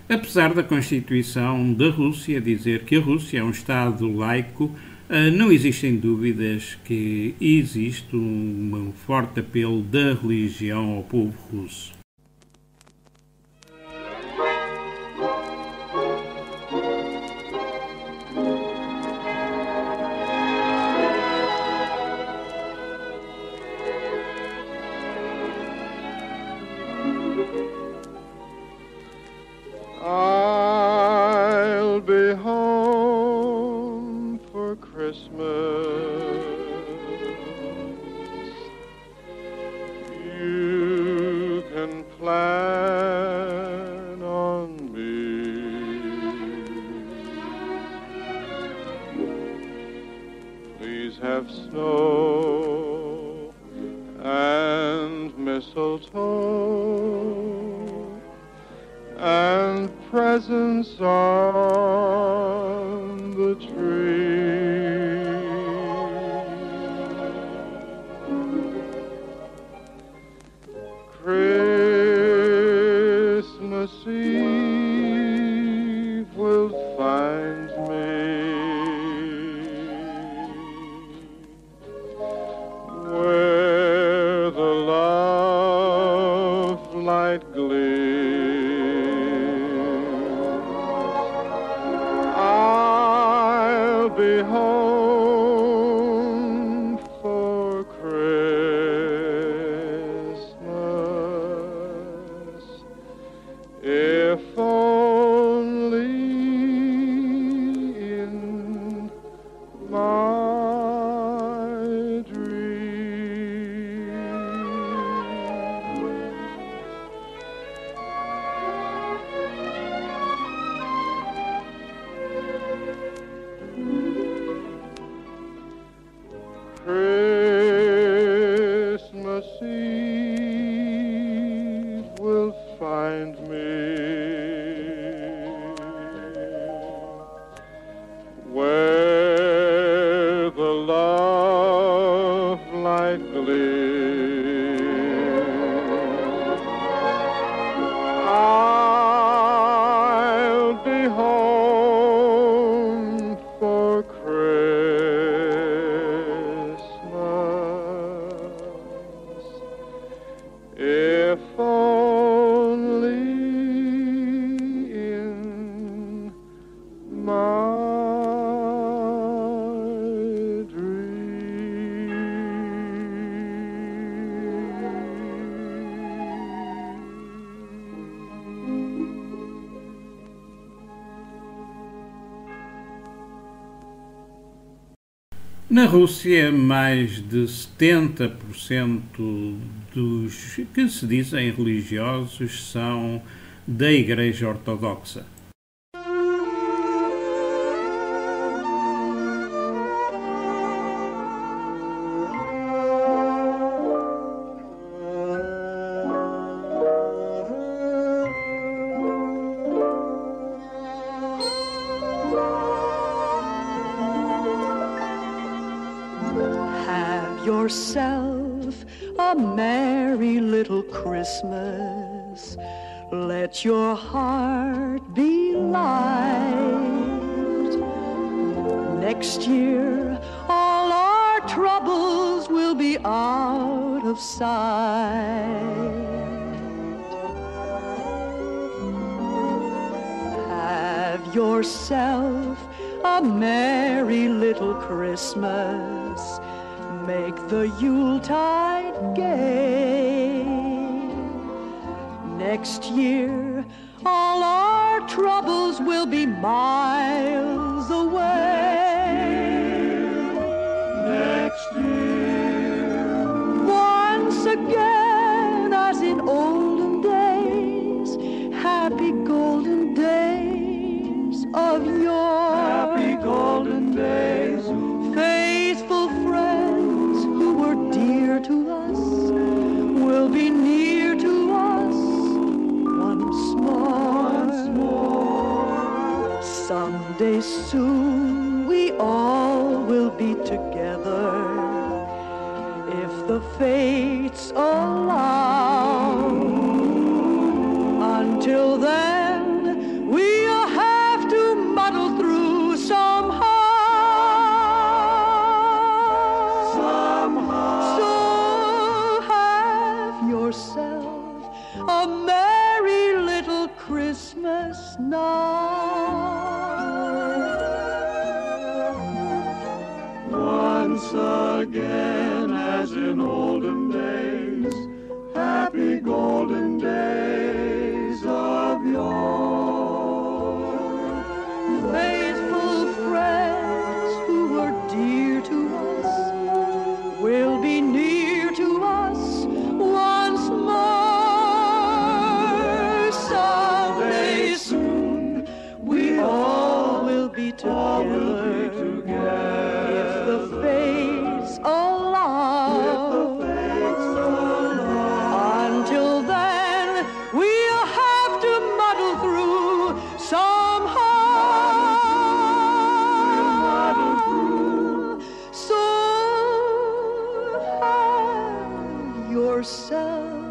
Apesar da Constituição da Rússia dizer que a Rússia é um Estado laico, não existem dúvidas que existe um forte apelo da religião ao povo russo. I'll be home for Christmas. You can plan on me. Please have snow and mistletoe and presents on the tree. Christmas Eve will find me where the love light gleams. Be home for Christmas, if only in my dream. Christmas Eve will find me where the love light gleams. I'll be home for Christmas, if only in my Na Rússia, mais de 70% dos que se dizem religiosos são da Igreja Ortodoxa. Yourself a merry little Christmas. Let your heart be light. Next year, all our troubles will be out of sight. Have yourself a merry little Christmas. Make the Yuletide gay. Next year, all our troubles will be miles away. Next year, once again, as in olden days, happy golden days of yore. happy golden days, Faithful friends who were dear to us will be near to us once more. Someday soon we all will be together if the fates allow. Until then, Christmas night. Once again, as in olden days, happy golden days of yore. Faithful friends who were dear to us will be near to us once more. Someday soon we all will be together, if the fates allow. Until then, we'll have to muddle through somehow. So have yourself